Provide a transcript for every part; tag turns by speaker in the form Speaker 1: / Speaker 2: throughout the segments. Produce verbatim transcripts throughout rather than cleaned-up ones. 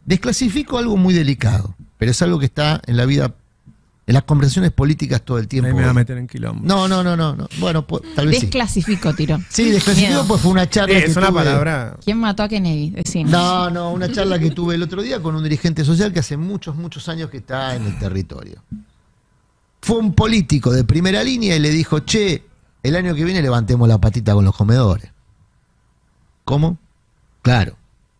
Speaker 1: desclasifico algo muy delicado, pero es algo que está en la vida, en las conversaciones políticas todo el tiempo.
Speaker 2: Ahí me va a meter en quilombo.
Speaker 1: No, no, no, no, no. Bueno, pues, tal vez
Speaker 3: Desclasifico,
Speaker 1: sí.
Speaker 3: tiro.
Speaker 1: Sí, desclasifico, pues fue una charla
Speaker 2: Eh,
Speaker 1: que
Speaker 2: es una
Speaker 1: tuve.
Speaker 2: palabra.
Speaker 3: ¿Quién mató a Kennedy? Decime.
Speaker 1: No, no, una charla que tuve el otro día con un dirigente social que hace muchos, muchos años que está en el territorio. Fue un político de primera línea y le dijo, che, el año que viene levantemos la patita con los comedores. ¿Cómo? Claro.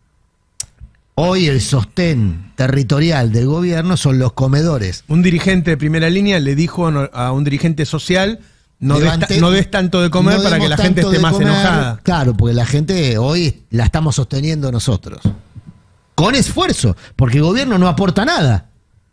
Speaker 1: Hoy el sostén territorial del gobierno son los comedores.
Speaker 2: Un dirigente de primera línea le dijo a un dirigente social, no,
Speaker 1: Levante,
Speaker 2: des, no des tanto de comer
Speaker 1: no
Speaker 2: para que la gente esté más
Speaker 1: comer,
Speaker 2: enojada.
Speaker 1: Claro, porque la gente hoy la estamos sosteniendo nosotros. Con esfuerzo, porque el gobierno no aporta nada.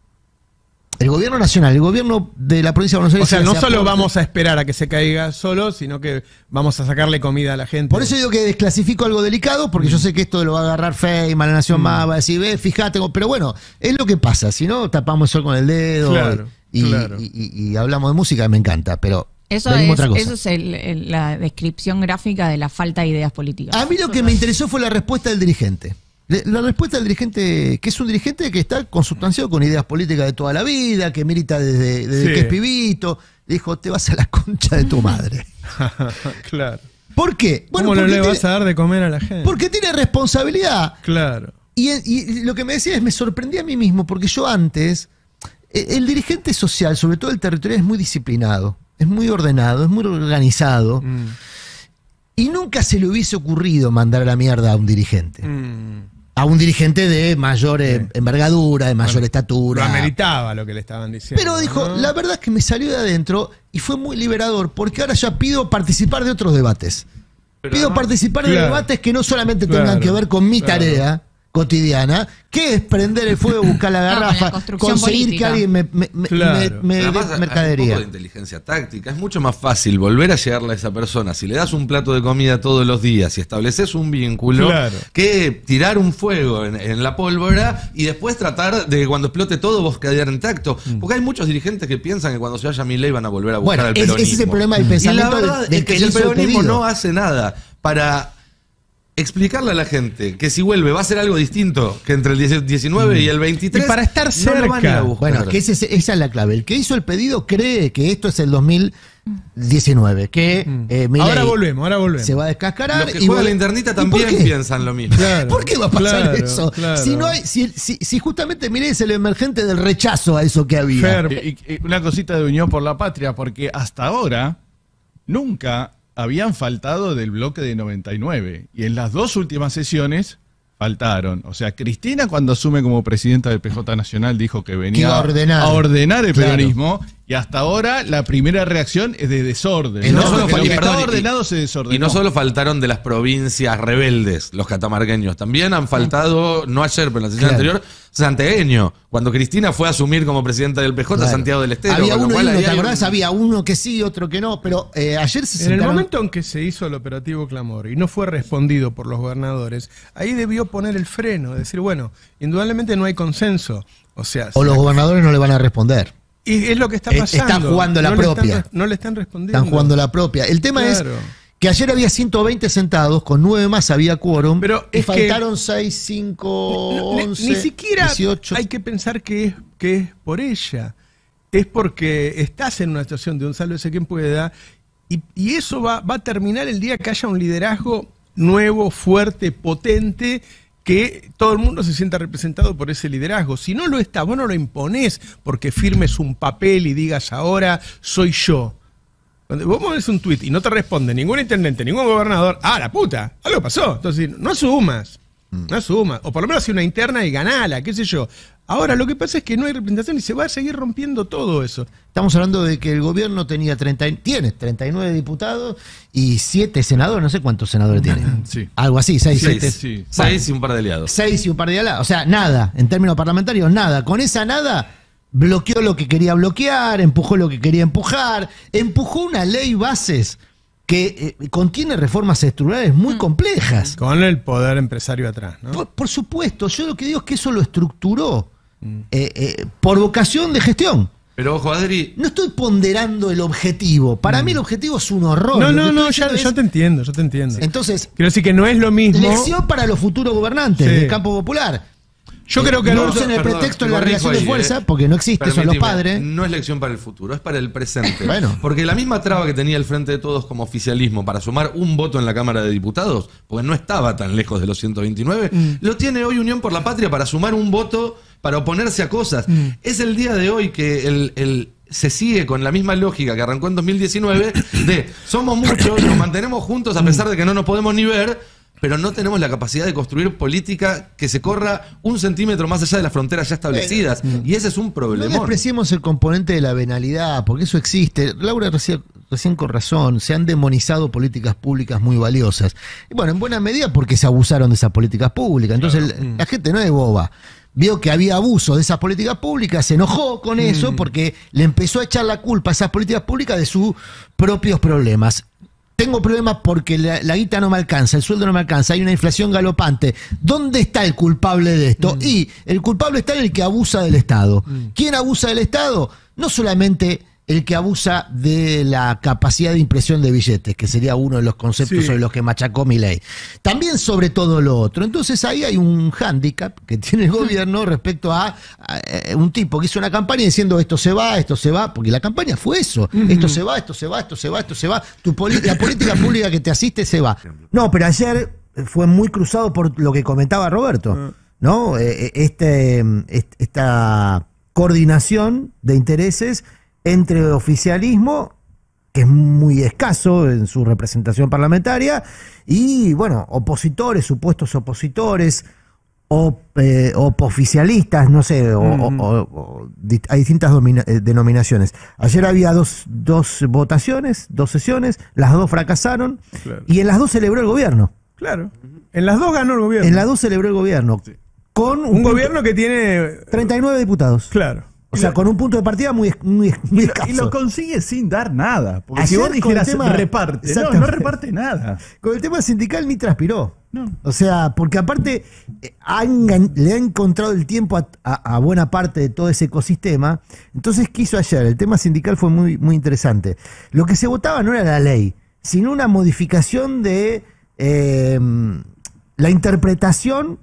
Speaker 1: El gobierno nacional, el gobierno de la provincia de Buenos Aires...
Speaker 2: O sea, no solo
Speaker 1: aporta.
Speaker 2: vamos a esperar a que se caiga solo, sino que vamos a sacarle comida a la gente.
Speaker 1: Por eso digo que desclasifico algo delicado, porque yo sé que esto lo va a agarrar Feynman, La Nación
Speaker 2: Mm.
Speaker 1: Más, va a decir, ve, fíjate, pero bueno, es lo que pasa. Si no, tapamos el sol con el dedo
Speaker 2: Claro,
Speaker 1: y,
Speaker 2: claro.
Speaker 1: y- y- y hablamos de música, me encanta, pero
Speaker 3: Eso
Speaker 1: venimos
Speaker 3: es,
Speaker 1: a otra cosa.
Speaker 3: eso es el- el- la descripción gráfica de la falta de ideas políticas.
Speaker 1: A mí lo que me interesó fue la respuesta del dirigente. Le- La respuesta del dirigente, que es un dirigente que está consustanciado con ideas políticas de toda la vida, que milita desde, desde
Speaker 2: Sí.
Speaker 1: que es pibito. Le dijo, te vas a la concha de tu madre.
Speaker 2: Claro.
Speaker 1: ¿Por qué?
Speaker 2: ¿Cómo no
Speaker 1: porque
Speaker 2: le
Speaker 1: tiene,
Speaker 2: vas a dar de comer a la gente?
Speaker 1: porque tiene responsabilidad.
Speaker 2: Claro.
Speaker 1: Y, y lo que me decía es, me sorprendí a mí mismo, porque yo antes, el, el dirigente social, sobre todo el territorial, es muy disciplinado, es muy ordenado, es muy organizado,
Speaker 2: Mm.
Speaker 1: y nunca se le hubiese ocurrido mandar a la mierda a un dirigente.
Speaker 2: Mm.
Speaker 1: A un dirigente de mayor eh,
Speaker 2: Sí.
Speaker 1: envergadura, de mayor
Speaker 2: Bueno,
Speaker 1: estatura.
Speaker 2: Lo ameritaba lo que le estaban diciendo.
Speaker 1: Pero dijo,
Speaker 2: ¿no?
Speaker 1: la verdad es que me salió de adentro y fue muy liberador, porque ahora ya pido participar de otros debates.
Speaker 4: Pero
Speaker 1: pido
Speaker 4: además-
Speaker 1: participar de
Speaker 2: Claro.
Speaker 1: debates que no solamente
Speaker 2: Claro,
Speaker 1: tengan que ver con mi
Speaker 2: claro.
Speaker 1: tarea cotidiana, que es prender el fuego, buscar la
Speaker 3: No, con la
Speaker 1: garrafa,
Speaker 3: construcción
Speaker 1: conseguir
Speaker 3: política.
Speaker 1: que alguien me, me, me-
Speaker 2: Claro.
Speaker 1: me- me
Speaker 4: Además,
Speaker 1: dé
Speaker 4: hay un poco
Speaker 1: mercadería.
Speaker 4: de inteligencia táctica. Es mucho más fácil volver a llegarle a esa persona si le das un plato de comida todos los días y estableces un vínculo
Speaker 2: Claro.
Speaker 4: que tirar un fuego en, en la pólvora y después tratar de que cuando explote todo vos quedar intacto. Porque hay muchos dirigentes que piensan que cuando se vaya Milei van a volver a buscar
Speaker 1: Bueno,
Speaker 4: al
Speaker 1: es-
Speaker 4: peronismo.
Speaker 1: ese es el problema del
Speaker 4: Y
Speaker 1: pensamiento
Speaker 4: la verdad
Speaker 1: del- del
Speaker 4: es que
Speaker 1: que
Speaker 4: si el
Speaker 1: hizo el
Speaker 4: peronismo
Speaker 1: pedido.
Speaker 4: no hace nada para explicarle a la gente que si vuelve va a ser algo distinto que entre el diecinueve y el veintitrés.
Speaker 2: Y para estar
Speaker 4: no lo van a ir a
Speaker 2: cerca.
Speaker 4: buscar.
Speaker 1: Bueno, que ese es- esa es la clave. El que hizo el pedido cree que esto es el dos mil diecinueve, que eh, Milei
Speaker 2: Ahora volvemos, ahora volvemos.
Speaker 1: se va a descascarar.
Speaker 4: Los que
Speaker 1: y
Speaker 4: juegan
Speaker 1: va-
Speaker 4: la internita
Speaker 1: ¿Y por
Speaker 4: también
Speaker 1: qué?
Speaker 4: piensan lo mismo.
Speaker 2: Claro,
Speaker 1: ¿Por qué va a pasar
Speaker 2: claro,
Speaker 1: eso?
Speaker 2: claro.
Speaker 1: Si no hay, si, si, si justamente Milei es el emergente del rechazo a eso que había.
Speaker 2: Fer,
Speaker 5: Y- y- y una cosita de Unión por la Patria, porque hasta ahora nunca habían faltado del bloque de noventa y nueve. Y en las dos últimas sesiones faltaron. O sea, Cristina cuando asume como presidenta del P J Nacional dijo que venía
Speaker 1: Que iba a ordenar.
Speaker 5: a ordenar el
Speaker 1: Claro.
Speaker 5: peronismo. Y hasta ahora la primera reacción es de desorden.
Speaker 4: Y no
Speaker 5: ¿no?
Speaker 4: solo
Speaker 5: Porque
Speaker 4: fal-
Speaker 5: lo
Speaker 4: y
Speaker 5: que
Speaker 4: perdón,
Speaker 5: estaba
Speaker 4: y-
Speaker 5: ordenado se desordenó.
Speaker 4: Y no solo faltaron de las provincias rebeldes, los catamarqueños, también han faltado, no ayer, pero en la sesión
Speaker 1: Claro.
Speaker 4: anterior, santiagueño. Cuando Cristina fue a asumir como presidenta del P J,
Speaker 1: Claro.
Speaker 4: Santiago del Estero.
Speaker 1: Había
Speaker 4: con lo
Speaker 1: uno y
Speaker 4: cual
Speaker 1: uno,
Speaker 4: ahí
Speaker 1: ¿te
Speaker 4: hay
Speaker 1: acordás?
Speaker 4: un-
Speaker 1: Había uno que sí, otro que no, pero eh, ayer se
Speaker 2: En el
Speaker 1: sentaron...
Speaker 2: momento en que se hizo el operativo Clamor y no fue respondido por los gobernadores, ahí debió poner el freno, decir, bueno, indudablemente no hay consenso. O sea,
Speaker 1: O
Speaker 2: si
Speaker 1: los
Speaker 2: la-
Speaker 1: gobernadores no le van a responder.
Speaker 2: y es lo que está
Speaker 1: Eh,
Speaker 2: pasando.
Speaker 1: están jugando la
Speaker 2: No le están
Speaker 1: propia.
Speaker 2: res- no le están respondiendo.
Speaker 1: Están jugando la propia. El tema
Speaker 2: Claro.
Speaker 1: es que ayer había ciento veinte sentados, con nueve más había quórum,
Speaker 2: Pero
Speaker 1: y
Speaker 2: es que-
Speaker 1: faltaron seis, cinco,
Speaker 2: No, ni-
Speaker 1: once,
Speaker 2: ni siquiera
Speaker 1: dieciocho.
Speaker 2: hay que pensar que es, que es por ella. Es porque estás en una situación de un sálvese quien pueda y, y eso va, va a terminar el día que haya un liderazgo nuevo, fuerte, potente, que todo el mundo se sienta representado por ese liderazgo. Si no lo está, vos no lo imponés porque firmes un papel y digas ahora soy yo. Cuando vos pones un tuit y no te responde ningún intendente, ningún gobernador, ah, la puta, algo pasó. Entonces, no asumas, no asumas. O por lo menos hace una interna y ganala, qué sé yo. Ahora, lo que pasa es que no hay representación y se va a seguir rompiendo todo eso.
Speaker 1: Estamos hablando de que el gobierno tenía treinta, y- tiene treinta y nueve diputados y siete senadores, no sé cuántos senadores tiene.
Speaker 5: Sí.
Speaker 1: Algo así, seis,
Speaker 4: Seis,
Speaker 1: siete.
Speaker 5: sí.
Speaker 4: Seis y un par de aliados.
Speaker 1: Seis y un par de alados. O sea, nada, en términos parlamentarios, nada. Con esa nada, bloqueó lo que quería bloquear, empujó lo que quería empujar, empujó una ley bases que eh, contiene reformas estructurales muy complejas.
Speaker 2: Con el poder empresario atrás, ¿no?
Speaker 1: Por, por supuesto, yo lo que digo es que eso lo estructuró eh, eh, por vocación de gestión.
Speaker 4: Pero ojo, Adri,
Speaker 1: No estoy ponderando el objetivo. Para mí el objetivo es un horror.
Speaker 2: No,
Speaker 1: Lo
Speaker 2: no,
Speaker 1: que
Speaker 2: no,
Speaker 1: estoy
Speaker 2: ya,
Speaker 1: diciendo
Speaker 2: ya
Speaker 1: es-
Speaker 2: te entiendo, yo te entiendo.
Speaker 1: Entonces,
Speaker 2: Quiero decir que no es lo mismo.
Speaker 1: lección para los futuros gobernantes
Speaker 2: Sí.
Speaker 1: del campo popular.
Speaker 2: Yo creo que
Speaker 1: no
Speaker 2: Alberto-
Speaker 1: usen el
Speaker 4: perdón,
Speaker 1: pretexto de la
Speaker 4: corrijo
Speaker 1: relación de
Speaker 4: ahí,
Speaker 1: fuerza,
Speaker 4: eh.
Speaker 1: porque no existe, son los
Speaker 4: Permitime,
Speaker 1: padres.
Speaker 4: No es lección para el futuro, es para el presente.
Speaker 1: Bueno.
Speaker 4: Porque la misma traba que tenía el Frente de Todos como oficialismo para sumar un voto en la Cámara de Diputados, porque no estaba tan lejos de los ciento veintinueve,
Speaker 2: Mm.
Speaker 4: lo tiene hoy Unión por la Patria para sumar un voto, para oponerse a cosas.
Speaker 2: Mm.
Speaker 4: Es el día de hoy que el... el se sigue con la misma lógica que arrancó en dos mil diecinueve de somos muchos, nos mantenemos juntos a pesar de que no nos podemos ni ver, pero no tenemos la capacidad de construir política que se corra un centímetro más allá de las fronteras ya establecidas. Y ese es un
Speaker 1: No
Speaker 4: problemón.
Speaker 1: despreciemos el componente de la venalidad, porque eso existe. Laura recién, recién con razón, se han demonizado políticas públicas muy valiosas. Y bueno, en buena medida porque se abusaron de esas políticas públicas. Entonces el- la gente no es boba. Vio que había abuso de esas políticas públicas, se enojó con eso porque le empezó a echar la culpa a esas políticas públicas de sus propios problemas. Tengo problemas porque la, la guita no me alcanza, el sueldo no me alcanza, hay una inflación galopante. ¿Dónde está el culpable de esto? Y el culpable está en el que abusa del Estado. ¿Quién abusa del Estado? No solamente el que abusa de la capacidad de impresión de billetes, que sería uno de los conceptos
Speaker 2: Sí.
Speaker 1: sobre los que machacó Milei. También sobre todo lo otro. Entonces ahí hay un hándicap que tiene el gobierno respecto a, a, a un tipo que hizo una campaña diciendo esto se va, esto se va, porque la campaña fue eso. Esto se va, esto se va, esto se va, esto se va. Tu poli- la política pública que te asiste se va. No, pero ayer fue muy cruzado por lo que comentaba Roberto, ¿no? Eh, Este, est- esta coordinación de intereses entre oficialismo, que es muy escaso en su representación parlamentaria, y, bueno, opositores, supuestos opositores, o eh, oficialistas, no sé, o,
Speaker 2: Ujú.
Speaker 1: o- o- o di- hay distintas domina- eh, denominaciones. Ayer había dos, dos votaciones, dos sesiones, las dos fracasaron,
Speaker 2: Claro.
Speaker 1: y en las dos celebró el gobierno.
Speaker 2: Claro. En las dos ganó el gobierno.
Speaker 1: En las dos celebró el gobierno. Con un,
Speaker 2: Un
Speaker 1: punto-
Speaker 2: gobierno que tiene.
Speaker 1: treinta y nueve diputados.
Speaker 2: Claro.
Speaker 1: O sea, con un punto de partida muy, muy, muy
Speaker 5: Y lo,
Speaker 1: escaso.
Speaker 5: y lo consigue sin dar nada. Porque si
Speaker 1: Ayer
Speaker 5: vos
Speaker 1: con el
Speaker 5: dijeras
Speaker 1: tema-
Speaker 5: reparte, no, no
Speaker 1: Exactamente.
Speaker 5: reparte nada.
Speaker 1: Con el tema sindical ni transpiró.
Speaker 5: No.
Speaker 1: O sea, porque aparte eh, ha engan- le ha encontrado el tiempo a, a- a buena parte de todo ese ecosistema. Entonces, ¿qué hizo ayer? El tema sindical fue muy, muy interesante. Lo que se votaba no era la ley, sino una modificación de eh, la interpretación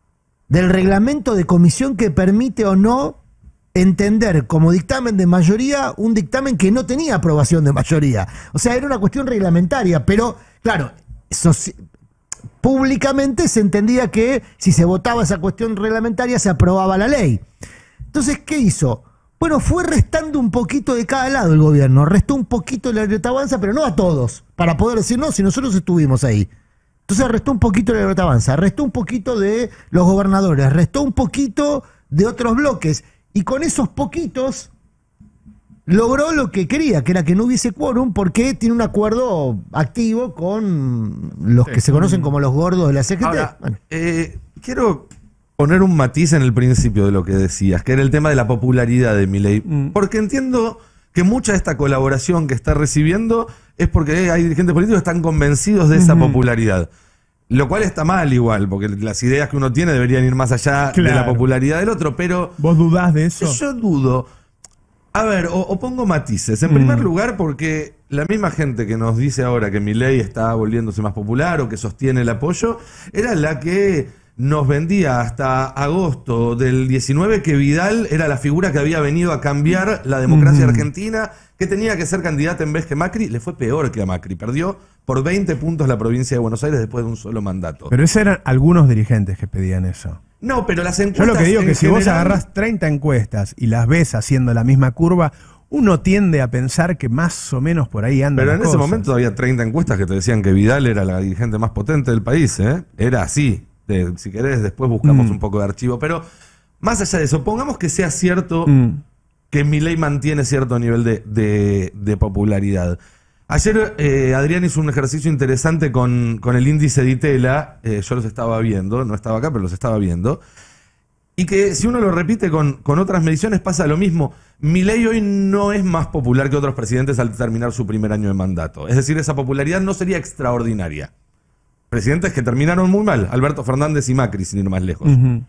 Speaker 1: del reglamento de comisión que permite o no entender como dictamen de mayoría un dictamen que no tenía aprobación de mayoría. O sea, era una cuestión reglamentaria, pero claro, soci- públicamente se entendía que si se votaba esa cuestión reglamentaria se aprobaba la ley. Entonces, ¿qué hizo? Bueno, fue restando un poquito de cada lado el gobierno, restó un poquito de la libertad avanza, pero no a todos, para poder decir, no, si nosotros estuvimos ahí. Entonces restó un poquito de la libertad avanza, restó un poquito de los gobernadores, restó un poquito de otros bloques, y con esos poquitos logró lo que quería, que era que no hubiese quórum, porque tiene un acuerdo activo con los que se conocen como los gordos de la C G T.
Speaker 4: Ahora,
Speaker 1: Bueno,
Speaker 4: eh, quiero poner un matiz en el principio de lo que decías, que era el tema de la popularidad de Milei.
Speaker 2: Mm.
Speaker 4: Porque entiendo que mucha de esta colaboración que está recibiendo es porque hay dirigentes políticos que están convencidos de esa
Speaker 2: Ujú.
Speaker 4: popularidad. Lo cual está mal igual, porque las ideas que uno tiene deberían ir más allá de la
Speaker 2: Claro.
Speaker 4: popularidad del otro, pero
Speaker 2: ¿Vos dudás de eso?
Speaker 4: yo dudo. A ver, o, o pongo matices. En
Speaker 2: Mm.
Speaker 4: primer lugar, porque la misma gente que nos dice ahora que Milei está volviéndose más popular o que sostiene el apoyo, era la que nos vendía hasta agosto del diecinueve que Vidal era la figura que había venido a cambiar la democracia
Speaker 2: Ujú.
Speaker 4: argentina, que tenía que ser candidata en vez que Macri. Le fue peor que a Macri. Perdió por veinte puntos la provincia de Buenos Aires después de un solo mandato.
Speaker 2: Pero esos eran algunos dirigentes que pedían eso.
Speaker 4: no, pero las
Speaker 2: Yo
Speaker 4: encuestas
Speaker 2: lo que digo es
Speaker 4: en
Speaker 2: que si vos
Speaker 4: general-
Speaker 2: agarrás treinta encuestas y las ves haciendo la misma curva, uno tiende a pensar que más o menos por ahí andan
Speaker 4: Pero
Speaker 2: las
Speaker 4: en ese
Speaker 2: cosas.
Speaker 4: momento había treinta encuestas que te decían que Vidal era la dirigente más potente del país, ¿eh? Era así. De- si querés, después buscamos
Speaker 2: Mm.
Speaker 4: un poco de archivo. Pero más allá de eso, pongamos que sea cierto
Speaker 2: Mm.
Speaker 4: que Milei mantiene cierto nivel de, de- de popularidad. Ayer eh, Adrián hizo un ejercicio interesante con, con el índice de Itela. Eh, yo los estaba viendo, no estaba acá, pero los estaba viendo. Y que si uno lo repite con, con otras mediciones pasa lo mismo. Milei hoy no es más popular que otros presidentes al terminar su primer año de mandato. Es decir, esa popularidad no sería extraordinaria. Presidentes que terminaron muy mal, Alberto Fernández y Macri, sin ir más lejos.
Speaker 2: Ujú.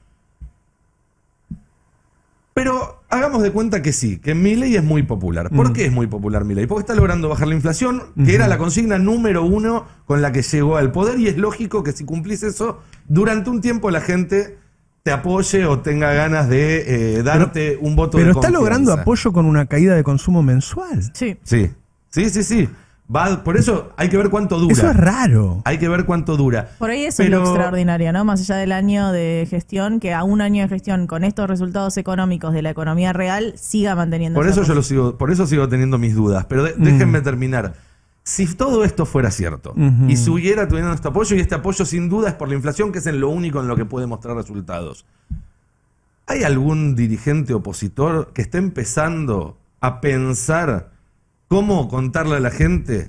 Speaker 4: Pero hagamos de cuenta que sí, que Milei es muy popular. ¿Por
Speaker 2: Mm.
Speaker 4: qué es muy popular Milei? Porque está logrando bajar la inflación, que
Speaker 2: Ujú.
Speaker 4: era la consigna número uno con la que llegó al poder, y es lógico que si cumplís eso, durante un tiempo la gente te apoye o tenga ganas de eh, darte
Speaker 2: Pero-
Speaker 4: un voto
Speaker 2: Pero
Speaker 4: de
Speaker 2: está
Speaker 4: confianza.
Speaker 2: logrando apoyo con una caída de consumo mensual.
Speaker 6: Sí.
Speaker 4: Sí, sí, sí, sí. Va, por eso hay que ver cuánto dura.
Speaker 2: Eso es raro.
Speaker 4: Hay que ver cuánto dura.
Speaker 6: Por ahí eso
Speaker 4: Pero-
Speaker 6: es lo extraordinario, ¿no? Más allá del año de gestión, que a un año de gestión con estos resultados económicos de la economía real siga manteniendo
Speaker 4: Por
Speaker 6: esa
Speaker 4: eso yo lo
Speaker 6: posición.
Speaker 4: sigo, por eso sigo teniendo mis dudas. Pero de-
Speaker 2: Mm.
Speaker 4: déjenme terminar. Si todo esto fuera cierto
Speaker 2: Ujú.
Speaker 4: y si hubiera teniendo este apoyo, y este apoyo sin duda es por la inflación, que es en lo único en lo que puede mostrar resultados. ¿Hay algún dirigente opositor que esté empezando a pensar cómo contarle a la gente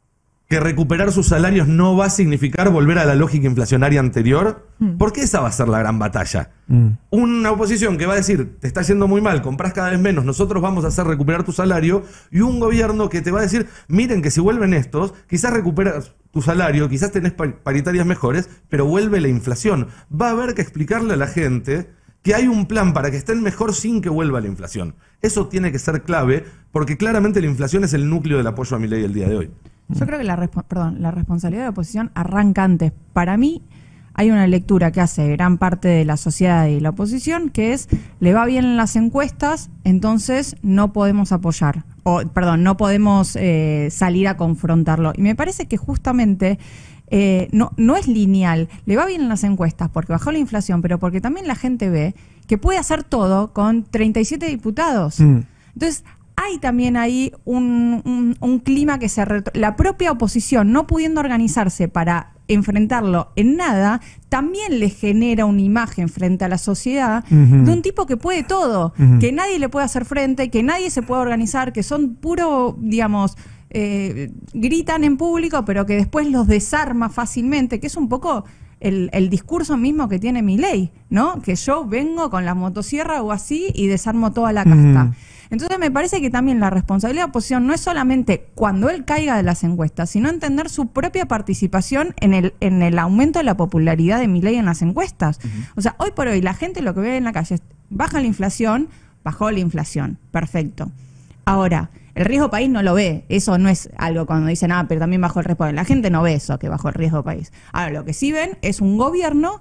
Speaker 4: que recuperar sus salarios no va a significar volver a la lógica inflacionaria anterior? Porque esa va a ser la gran batalla.
Speaker 2: Mm.
Speaker 4: Una oposición que va a decir, te está yendo muy mal, compras cada vez menos, nosotros vamos a hacer recuperar tu salario, y un gobierno que te va a decir, miren que si vuelven estos, quizás recuperas tu salario, quizás tenés par- paritarias mejores, pero vuelve la inflación. Va a haber que explicarle a la gente que hay un plan para que estén mejor sin que vuelva la inflación. Eso tiene que ser clave, porque claramente la inflación es el núcleo del apoyo a Milei el día de hoy.
Speaker 3: Yo creo que la, respo- perdón, la responsabilidad de la oposición arranca antes. Para mí hay una lectura que hace gran parte de la sociedad y la oposición, que es, le va bien en las encuestas, entonces no podemos apoyar. O, perdón, no podemos eh, salir a confrontarlo. Y me parece que justamente eh, no, no es lineal. Le va bien en las encuestas porque bajó la inflación, pero porque también la gente ve que puede hacer todo con treinta y siete diputados.
Speaker 2: Mm.
Speaker 3: Entonces, hay también ahí un, un- un clima que se... retro- La propia oposición, no pudiendo organizarse para enfrentarlo en nada, también le genera una imagen frente a la sociedad
Speaker 2: Ujú.
Speaker 3: de un tipo que puede todo,
Speaker 2: Ujú.
Speaker 3: que nadie le puede hacer frente, que nadie se puede organizar, que son puro, digamos, eh, gritan en público, pero que después los desarma fácilmente, que es un poco... El, el discurso mismo que tiene Milei, ¿no? Que yo vengo con la motosierra o así y desarmo toda la casta.
Speaker 2: Ujú.
Speaker 3: Entonces me parece que también la responsabilidad de la oposición no es solamente cuando él caiga de las encuestas, sino entender su propia participación en el, en el aumento de la popularidad de Milei en las encuestas. O sea, hoy por hoy la gente lo que ve en la calle es, baja la inflación, bajó la inflación, perfecto. Ahora, el riesgo país no lo ve, eso no es algo cuando dicen, ah, pero también bajó el riesgo país. La gente no ve eso, que bajó el riesgo país. Ahora, lo que sí ven es un gobierno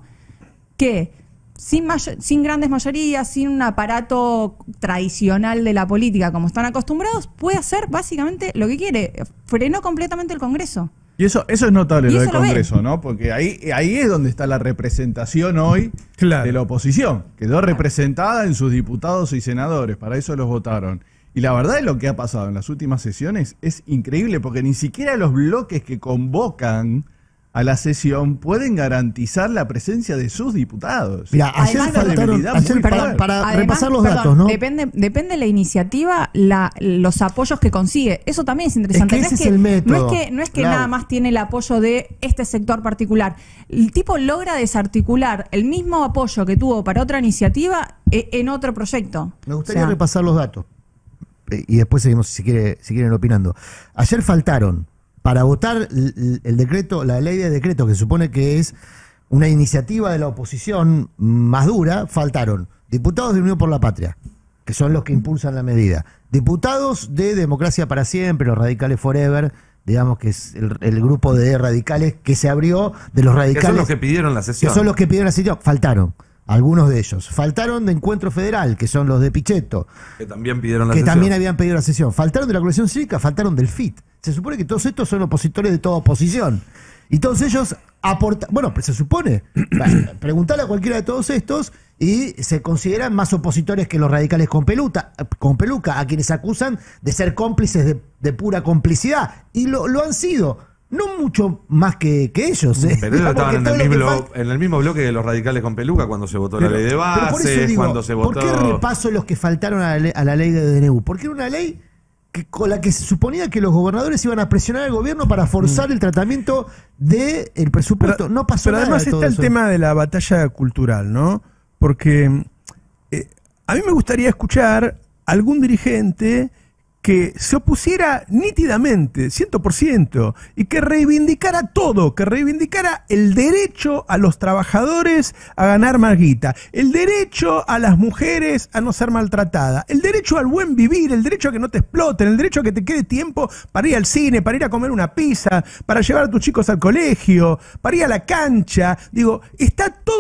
Speaker 3: que sin, mayo- sin grandes mayorías, sin un aparato tradicional de la política como están acostumbrados, puede hacer básicamente lo que quiere. Frenó completamente el Congreso.
Speaker 5: Y eso, eso es notable,
Speaker 3: Y
Speaker 5: lo
Speaker 3: eso
Speaker 5: del
Speaker 3: lo ven.
Speaker 5: Congreso, ¿no? Porque ahí, ahí es donde está la representación hoy
Speaker 2: Claro.
Speaker 5: de la oposición. Quedó representada en sus diputados y senadores, para eso los votaron. Y la verdad es lo que ha pasado en las últimas sesiones es increíble, porque ni siquiera los bloques que convocan a la sesión pueden garantizar la presencia de sus diputados.
Speaker 1: Mira, ayer
Speaker 3: Además,
Speaker 1: faltaron,
Speaker 5: debilidad
Speaker 1: ayer
Speaker 5: muy
Speaker 1: para,
Speaker 5: fuerte.
Speaker 1: para
Speaker 3: Además,
Speaker 1: repasar los
Speaker 3: perdón,
Speaker 1: datos, ¿no?
Speaker 3: Depende, depende de la iniciativa, la, los apoyos que consigue. Eso también es interesante.
Speaker 1: Es que
Speaker 3: no,
Speaker 1: ese
Speaker 3: es
Speaker 1: es el método,
Speaker 3: no es que, no es que
Speaker 1: claro.
Speaker 3: nada más tiene el apoyo de este sector particular. El tipo logra desarticular el mismo apoyo que tuvo para otra iniciativa eh, en otro proyecto.
Speaker 1: Me gustaría
Speaker 3: O sea,
Speaker 1: repasar los datos. Eh, Y después seguimos si, quiere, si quieren opinando. Ayer faltaron para votar el, el decreto, la ley de decreto, que se supone que es una iniciativa de la oposición más dura, faltaron diputados de Unión por la Patria, que son los que impulsan la medida, diputados de Democracia para Siempre, los Radicales Forever, digamos que es el, el grupo de radicales que se abrió de los
Speaker 4: Que
Speaker 1: radicales.
Speaker 4: son los que pidieron la
Speaker 1: Que
Speaker 4: sesión.
Speaker 1: son los que pidieron la sesión. Faltaron, algunos de ellos. Faltaron de Encuentro Federal, que son los de Pichetto,
Speaker 4: Que también pidieron la
Speaker 1: que
Speaker 4: sesión.
Speaker 1: también habían pedido la sesión. Faltaron de la coalición cívica, faltaron del F I T. Se supone que todos estos son opositores de toda oposición. Y todos ellos aportan. Bueno, pues se supone. Preguntarle a cualquiera de todos estos y se consideran más opositores que los radicales con, peluta, con peluca, a quienes acusan de ser cómplices de, de pura complicidad. Y lo, lo han sido. No mucho más que, que ellos. ¿eh?
Speaker 4: Pero ellos
Speaker 1: Digamos
Speaker 4: estaban
Speaker 1: que
Speaker 4: en
Speaker 1: todo
Speaker 4: el,
Speaker 1: lo que
Speaker 4: mismo,
Speaker 1: falta-
Speaker 4: en el mismo bloque de los radicales con peluca cuando se votó la ley de
Speaker 1: pero por eso
Speaker 4: bases,
Speaker 1: digo,
Speaker 4: cuando se votó...
Speaker 1: ¿por qué repaso los que faltaron a la, ley, a la ley de D N U? Porque era una ley que, con la que se suponía que los gobernadores iban a presionar al gobierno para forzar el tratamiento del presupuesto. no pasó
Speaker 2: pero
Speaker 1: nada.
Speaker 2: además
Speaker 1: de todo
Speaker 2: está el
Speaker 1: eso.
Speaker 2: tema de la batalla cultural, ¿no? Porque eh, a mí me gustaría escuchar algún dirigente que se opusiera nítidamente, cien por ciento, y que reivindicara todo, que reivindicara el derecho a los trabajadores a ganar más guita, el derecho a las mujeres a no ser maltratadas, el derecho al buen vivir, el derecho a que no te exploten, el derecho a que te quede tiempo para ir al cine, para ir a comer una pizza, para llevar a tus chicos al colegio, para ir a la cancha. Digo, está todo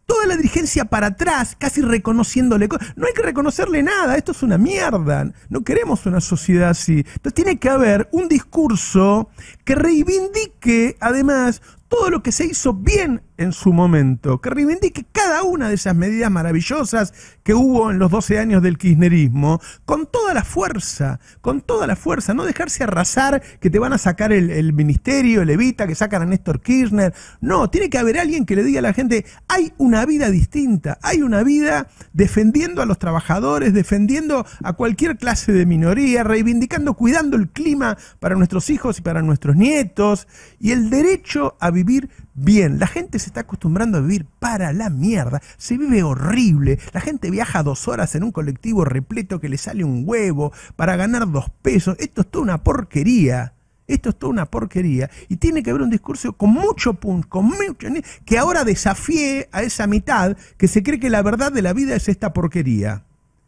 Speaker 2: toda la dirigencia para atrás, casi reconociéndole cosas. No hay que reconocerle nada, esto es una mierda. No queremos una sociedad así. Entonces tiene que haber un discurso que reivindique, además, todo lo que se hizo bien en su momento, que reivindique cada una de esas medidas maravillosas que hubo en los doce años del kirchnerismo, con toda la fuerza, con toda la fuerza, no dejarse arrasar que te van a sacar el, el ministerio, el Evita, que sacan a Néstor Kirchner. No, tiene que haber alguien que le diga a la gente, hay una vida distinta, hay una vida defendiendo a los trabajadores, defendiendo a cualquier clase de minoría, reivindicando, cuidando el clima para nuestros hijos y para nuestros nietos, y el derecho a vivir bien. La gente se está acostumbrando a vivir para la mierda. Se vive horrible. La gente viaja dos horas en un colectivo repleto que le sale un huevo para ganar dos pesos. Esto es toda una porquería. Esto es toda una porquería. Y tiene que haber un discurso con mucho punto, con mucho, que ahora desafíe a esa mitad que se cree que la verdad de la vida es esta porquería.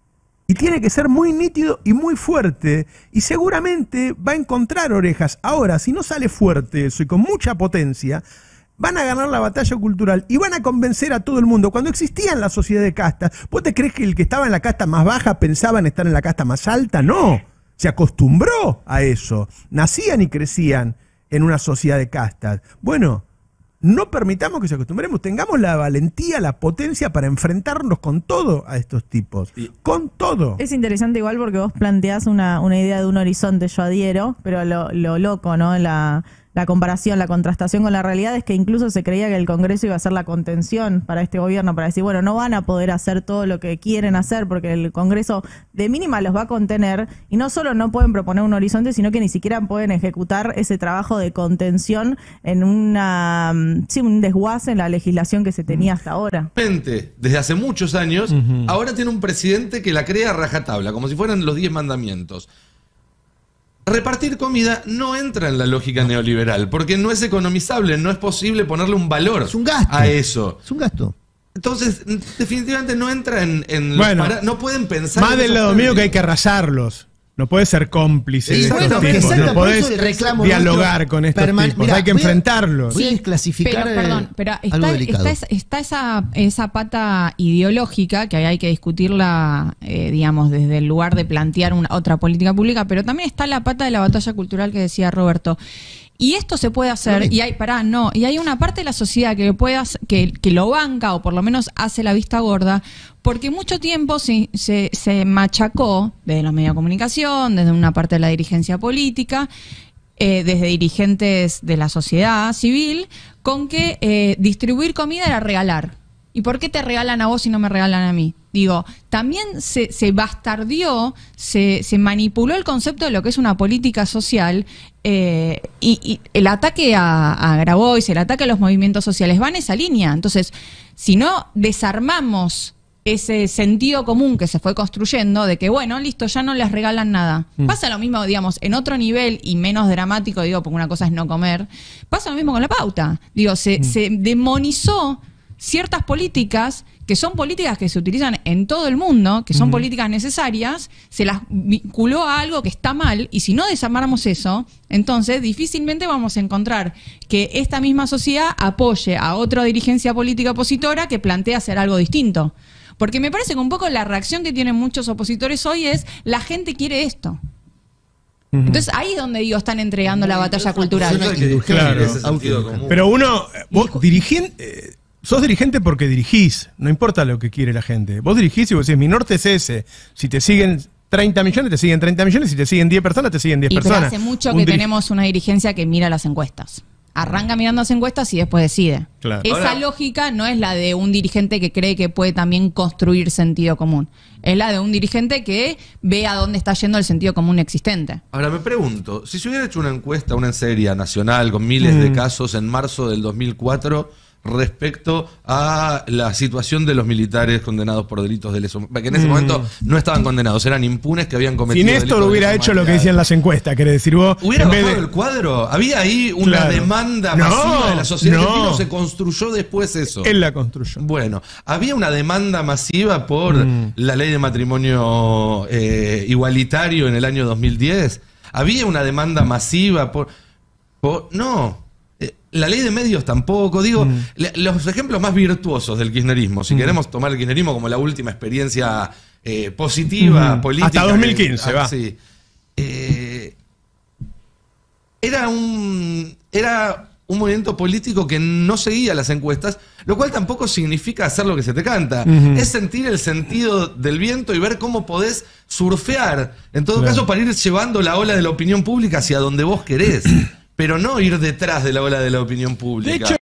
Speaker 2: Y tiene que ser muy nítido y muy fuerte. Y seguramente va a encontrar orejas. Ahora, si no sale fuerte eso y con mucha potencia, van a ganar la batalla cultural y van a convencer a todo el mundo. Cuando existía en la sociedad de castas, ¿vos te crees que el que estaba en la casta más baja pensaba en estar en la casta más alta? No, se acostumbró a eso. Nacían y crecían en una sociedad de castas. Bueno, no permitamos que se acostumbremos, tengamos la valentía, la potencia para enfrentarnos con todo a estos tipos. Sí. Con todo.
Speaker 6: Es interesante igual porque vos planteás una, una idea de un horizonte, yo adhiero, pero lo, lo loco, ¿no? La... La comparación, la contrastación con la realidad es que incluso se creía que el Congreso iba a ser la contención para este gobierno, para decir, bueno, no van a poder hacer todo lo que quieren hacer porque el Congreso de mínima los va a contener y no solo no pueden proponer un horizonte, sino que ni siquiera pueden ejecutar ese trabajo de contención en una sí, un desguace en la legislación que se tenía hasta ahora.
Speaker 4: Desde hace muchos años, uh-huh. ahora tiene un presidente que la crea a rajatabla, como si fueran los diez mandamientos. Repartir comida no entra en la lógica neoliberal, porque no es economizable, no es posible ponerle un valor
Speaker 1: es un gasto.
Speaker 4: a eso.
Speaker 1: Es un gasto.
Speaker 4: Entonces, definitivamente no entra en... en
Speaker 2: bueno,
Speaker 4: para, no pueden pensar...
Speaker 2: Más del lado mío que hay que arrasarlos. No puedes ser cómplice de estos
Speaker 1: bueno,
Speaker 2: tipos, no podés
Speaker 1: nuestro,
Speaker 2: dialogar con estos
Speaker 1: perman-
Speaker 2: tipos,
Speaker 1: mirá,
Speaker 2: hay que
Speaker 1: voy a,
Speaker 2: enfrentarlos.
Speaker 1: Voy a desclasificar
Speaker 3: pero, perdón, pero
Speaker 1: eh, algo
Speaker 3: está,
Speaker 1: delicado.
Speaker 3: está, está esa, esa pata ideológica que hay que discutirla, eh, digamos, desde el lugar de plantear una, otra política pública, pero también está la pata de la batalla cultural que decía Roberto. Y esto se puede hacer, y hay, pará, no, y hay una parte de la sociedad que, puede hacer, que, que lo banca o por lo menos hace la vista gorda, porque mucho tiempo se, se, se machacó desde los medios de comunicación, desde una parte de la dirigencia política, eh, desde dirigentes de la sociedad civil, con que eh, distribuir comida era regalar. ¿Y por qué te regalan a vos y no me regalan a mí? Digo, también se, se bastardió, se, se manipuló el concepto de lo que es una política social eh, y, y el ataque a, a Grabois, el ataque a los movimientos sociales va en esa línea. Entonces, si no desarmamos ese sentido común que se fue construyendo de que, bueno, listo, ya no les regalan nada. Mm. Pasa lo mismo, digamos, en otro nivel y menos dramático, digo, porque una cosa es no comer, pasa lo mismo con la pauta. Digo, se, mm. se demonizó ciertas políticas que son políticas que se utilizan en todo el mundo, que son uh-huh. políticas necesarias, se las vinculó a algo que está mal, y si no desamaramos eso, entonces difícilmente vamos a encontrar que esta misma sociedad apoye a otra dirigencia política opositora que plantea hacer algo distinto. Porque me parece que un poco la reacción que tienen muchos opositores hoy es, la gente quiere esto. Uh-huh. Entonces ahí es donde digo, están entregando la batalla cultural.
Speaker 2: Claro. Pero uno, vos dirigien, eh, sos dirigente porque dirigís, no importa lo que quiere la gente. Vos dirigís y vos decís, mi norte es ese. Si te siguen treinta millones, te siguen treinta millones. Si te siguen diez personas, te siguen diez
Speaker 3: y
Speaker 2: personas.
Speaker 3: Pero hace mucho
Speaker 2: Un
Speaker 3: que
Speaker 2: diri-
Speaker 3: tenemos una dirigencia que mira las encuestas. Arranca mirando las encuestas y después decide.
Speaker 2: Claro.
Speaker 3: Esa
Speaker 4: Ahora,
Speaker 3: lógica no es la de un dirigente que cree que puede también construir sentido común. Es la de un dirigente que ve a dónde está yendo el sentido común existente.
Speaker 4: Ahora me pregunto, si se hubiera hecho una encuesta, una serie nacional con miles mm. de casos en marzo del dos mil cuatro respecto a la situación de los militares condenados por delitos de lesa humanidad, que en ese mm. momento no estaban condenados, eran impunes que habían cometido
Speaker 2: si Néstor hubiera hecho lo que decían las encuestas, querés decir vos,
Speaker 4: ¿hubiera
Speaker 2: en
Speaker 4: bajado
Speaker 2: vez de...
Speaker 4: el cuadro? Había ahí una
Speaker 2: Claro.
Speaker 4: demanda
Speaker 2: No,
Speaker 4: masiva de la sociedad
Speaker 2: no.
Speaker 4: argentina, se construyó después eso.
Speaker 2: Él la construyó.
Speaker 4: Bueno, había una demanda masiva por
Speaker 2: Mm.
Speaker 4: la ley de matrimonio eh, igualitario en el año dos mil diez. Había una demanda masiva por... por no... Eh, la ley de medios tampoco. Digo,
Speaker 2: Mm.
Speaker 4: le- los ejemplos más virtuosos del kirchnerismo, si
Speaker 2: Mm.
Speaker 4: queremos tomar el kirchnerismo como la última experiencia eh, positiva,
Speaker 2: Mm.
Speaker 4: política.
Speaker 2: Hasta dos mil quince,
Speaker 4: que- ah,
Speaker 2: va.
Speaker 4: sí. Eh, era un. Era. un movimiento político que no seguía las encuestas, lo cual tampoco significa hacer lo que se te canta.
Speaker 2: Ujú.
Speaker 4: Es sentir el sentido del viento y ver cómo podés surfear, en todo
Speaker 2: Claro.
Speaker 4: caso, para ir llevando la ola de la opinión pública hacia donde vos querés, pero no ir detrás de la ola de la opinión pública.
Speaker 2: De hecho,